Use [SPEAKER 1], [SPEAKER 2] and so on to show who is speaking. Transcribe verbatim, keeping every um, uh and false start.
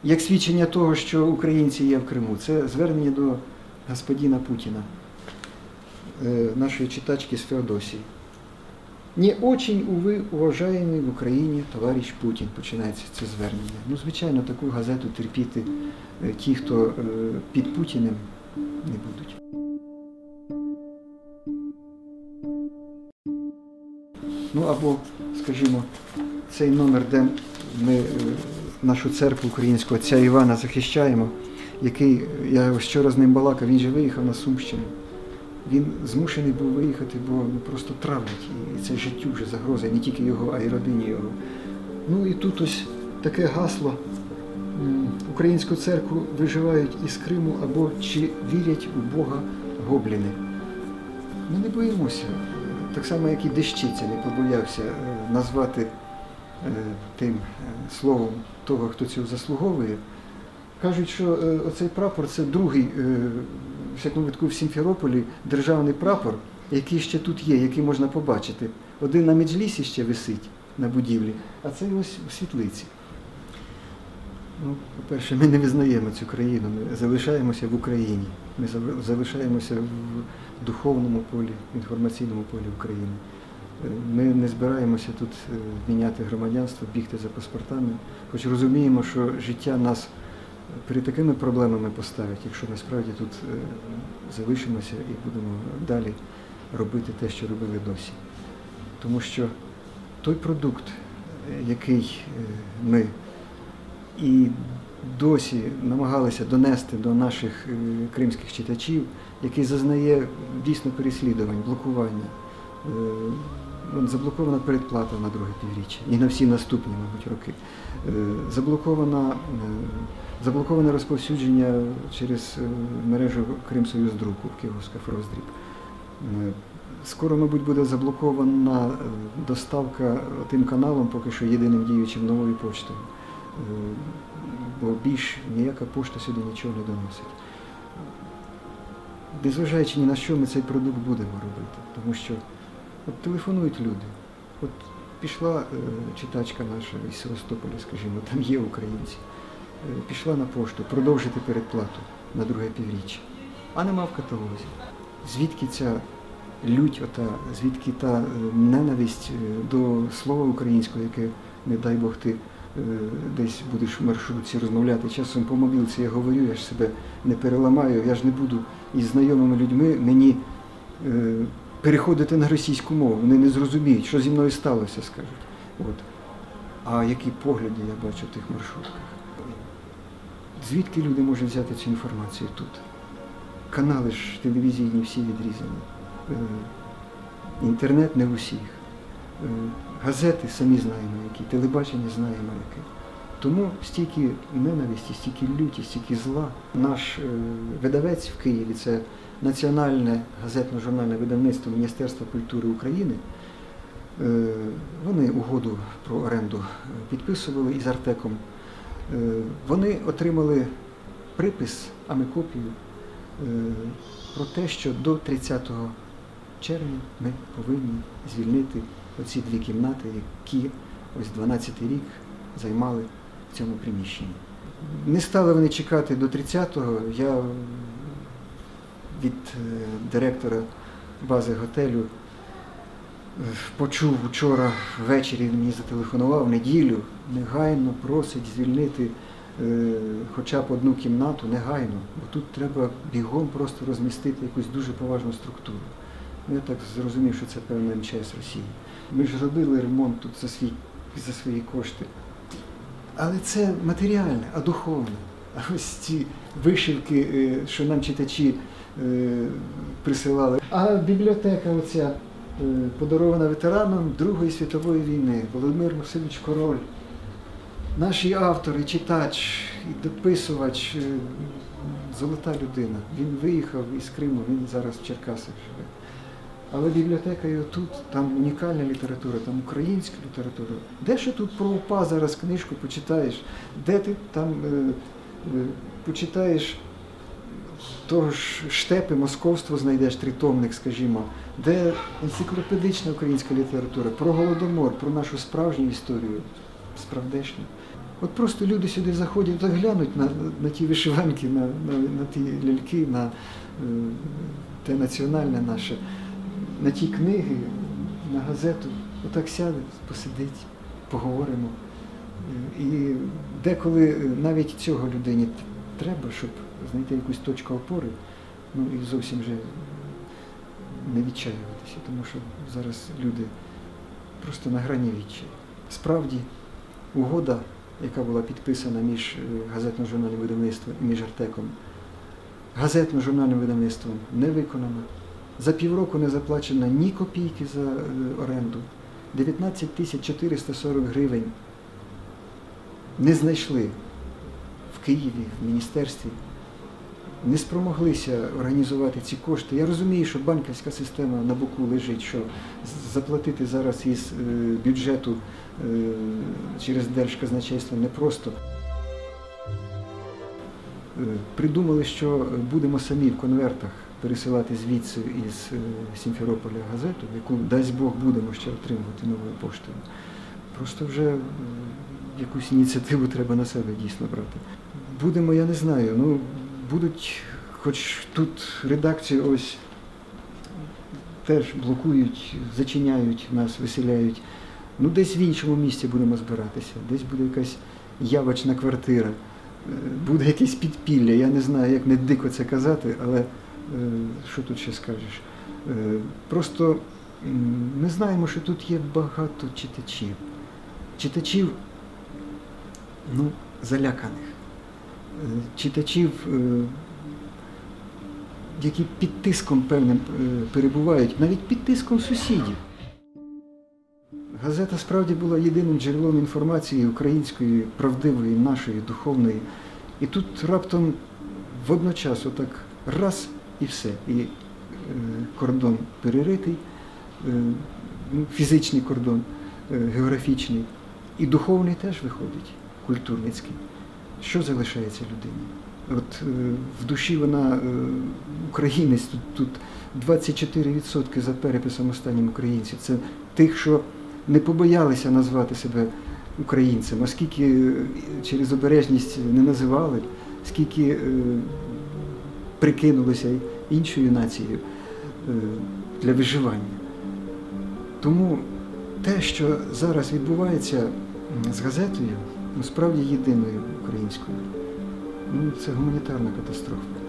[SPEAKER 1] як свідчення того, що українці є в Криму. Це звернення до господина Путіна, нашої читачки з Феодосії. «Не очень, увы, уважаемый в Україні товариш Путін», починається це звернення. Ну, звичайно, таку газету терпіти ті, хто під Путіним, не будуть. Ну, або, скажімо, цей номер, де ми нашу церкву українську, отця Івана, захищаємо, який, я вчора з ним балакав, він же виїхав на Сумщину. Він змушений був виїхати, бо ну, просто травлять. І це життю вже загроза, не тільки його, а й родині його. Ну і тут ось таке гасло. Українську церкву виживають із Криму або чи вірять у Бога гобліни. Ми не боїмося. Так само, як і Дещиця не побоявся назвати тим словом того, хто цього заслуговує. Кажуть, що оцей прапор – це другий, в всякому випадку, в Сімферополі державний прапор, який ще тут є, який можна побачити. Один на Меджлісі ще висить на будівлі, а цей ось у світлиці. Ну, по-перше, ми не визнаємо цю країну, ми залишаємося в Україні, ми залишаємося в духовному полі, в інформаційному полі України. Ми не збираємося тут міняти громадянство, бігти за паспортами, хоч розуміємо, що життя нас перед такими проблемами поставить, якщо насправді тут залишимося і будемо далі робити те, що робили досі. Тому що той продукт, який ми і досі намагалися донести до наших кримських читачів, який зазнає дійсно переслідувань, блокування. Заблокована передплата на друге півріччя і на всі наступні, мабуть, роки. Заблокована, заблоковане розповсюдження через мережу Кримсоюздруку, Київська роздріб. Скоро, мабуть, буде заблокована доставка тим каналом, поки що єдиним діючим, Новою поштою. Бо більш ніяка пошта сюди нічого не доносить. Незважаючи ні на що, ми цей продукт будемо робити, тому що от телефонують люди. От пішла е, читачка наша із Севастополя, скажімо, там є українці. Е, пішла на пошту продовжити передплату на друге півріччя. А нема в каталозі. Звідки ця лють, ота, звідки та е, ненависть до слова українського, яке, не дай Бог, ти десь будеш в маршрутці розмовляти. Часом по мобілці я говорю, я ж себе не переламаю, я ж не буду із знайомими людьми мені е, переходити на російську мову. Вони не зрозуміють, що зі мною сталося, скажуть. От. А які погляди я бачу в тих маршрутках. Звідки люди можуть взяти цю інформацію тут? Канали ж телевізійні всі відрізані. Е, інтернет не в усіх. Е, газети самі знаємо які, телебачення знаємо яке. Тому стільки ненависті, стільки люті, стільки зла. Наш е, видавець в Києві, це Національне газетно-журнальне видавництво Міністерства культури України, е, вони угоду про оренду підписували із Артеком. Е, вони отримали припис, а ми копію, е, про те, що до тридцятого червня ми повинні звільнити оці дві кімнати, які ось дванадцятий рік займали в цьому приміщенні. Не стали вони чекати до тридцятого. Я від директора бази готелю почув вчора ввечері, він мені зателефонував в неділю, негайно просить звільнити е, хоча б одну кімнату, негайно, бо тут треба бігом просто розмістити якусь дуже поважну структуру. Я так зрозумів, що це певно ем че ес Росії. Ми ж робили ремонт тут за, свій, за свої кошти. Але це матеріальне, а духовне. А ось ці вишивки, що нам читачі присилали. А бібліотека оця, подарована ветеранам Другої світової війни, Володимир Васильович Король. Наш автор, і читач, і дописувач, золота людина. Він виїхав із Криму, він зараз в Черкасах живе. Але бібліотека і отут, там унікальна література, там українська література. Де ще тут про УПА зараз книжку почитаєш? Де ти там е, е, почитаєш того ж Штепи, московство знайдеш, тритомник, скажімо, де енциклопедична українська література, про Голодомор, про нашу справжню історію, справдешню. От просто люди сюди заходять, так глянуть на, на ті вишиванки, на, на, на ті ляльки, на е, те національне наше, на ті книги, на газету. Отак сяде, посидить, поговоримо. І деколи навіть цього людині треба, щоб знайти якусь точку опори, ну і зовсім вже не відчаюватися, тому що зараз люди просто на грані відчаю. Справді, угода, яка була підписана між газетно-журнальним видавництвом і між Артеком, газетно-журнальним видавництвом не виконана. За півроку не заплачено ні копійки за оренду. дев'ятнадцять тисяч чотириста сорок гривень не знайшли в Києві, в міністерстві. Не спромоглися організувати ці кошти. Я розумію, що банківська система на боку лежить, що заплатити зараз із бюджету через Держказначейство непросто. Придумали, що будемо самі в конвертах пересилати звідси із Сімферополя газету, яку, дасть Бог, будемо ще отримувати новою поштою. Просто вже якусь ініціативу треба на себе дійсно брати. Будемо, я не знаю, ну, будуть, хоч тут редакцію ось теж блокують, зачиняють нас, виселяють. Ну, десь в іншому місці будемо збиратися, десь буде якась явочна квартира, буде якесь підпілля, я не знаю, як не дико це казати, але що тут ще скажеш. Просто ми знаємо, що тут є багато читачів. Читачів, ну, заляканих. Читачів, які під тиском певним перебувають, навіть під тиском сусідів. Газета справді була єдиним джерелом інформації української, правдивої, нашої, духовної. І тут раптом водночас отак раз і все. І е, кордон переритий, е, фізичний кордон, е, географічний. І духовний теж виходить, культурницький. Що залишається людині? От е, в душі вона е, українець, тут, тут двадцять чотири відсотки за переписом останнім українців. Це тих, що не побоялися назвати себе українцем, оскільки через обережність не називали, скільки е, прикинулися іншою нацією е, для виживання. Тому те, що зараз відбувається з газетою, насправді єдиною українською, ну, це гуманітарна катастрофа.